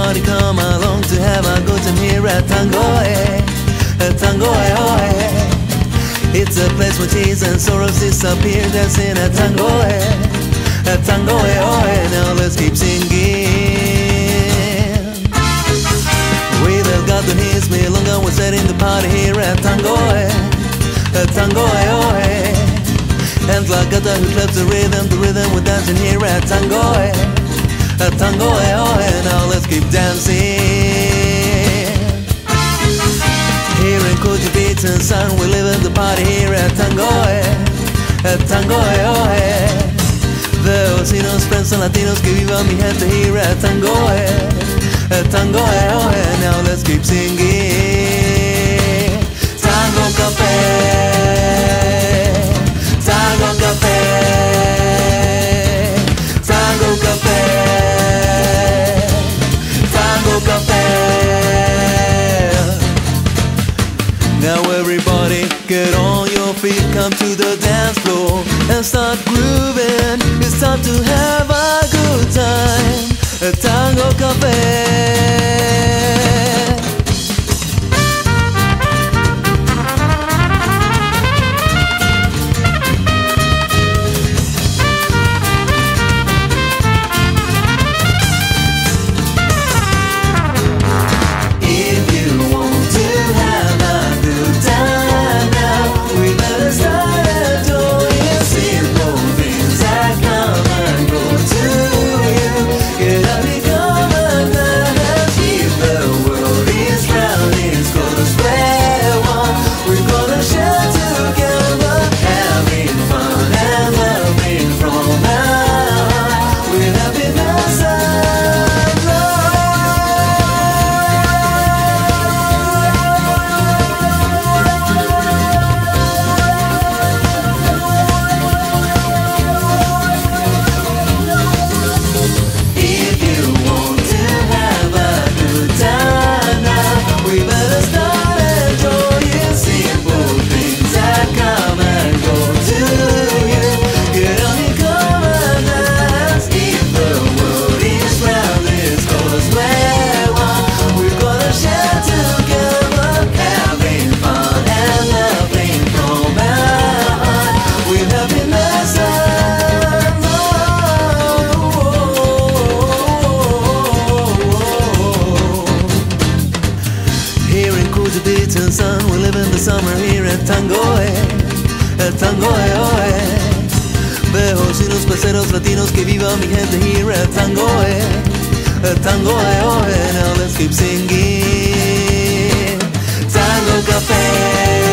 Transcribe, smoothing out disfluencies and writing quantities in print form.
everybody come along to have a good time here at Tangoe, Tangoe, oh. It's a place where tears and sorrows disappear, dancing at Tangoe, Tangoe, oh. Now let's keep singing. We've got the hits, me longer, we're setting the party here at Tangoe, Tangoe, oh. Hands like Gata who claps the rhythm we're dancing here at Tangoe, Tangoe, oh. Now let's keep dancing. Here in Koji Beach and Sun, we're living the party here at Tangoe, Tangoe, oh. The Ocinos, friends and Latinos, que viva mi gente here at Tangoe, Tangoe, oh. Now let's keep singing. Tango Café, Tango Café, Tango Café, Tango Café. Now everybody get on your feet, come to the dance floor and start grooving. It's time to have a good time at Tango Café. Sun, we live in the summer here at Tangoe, Tangoe, oh. Vejos y los peceros latinos, que viva mi gente here at Tangoe, Tangoe, oh. Now let's keep singing. Tango Café.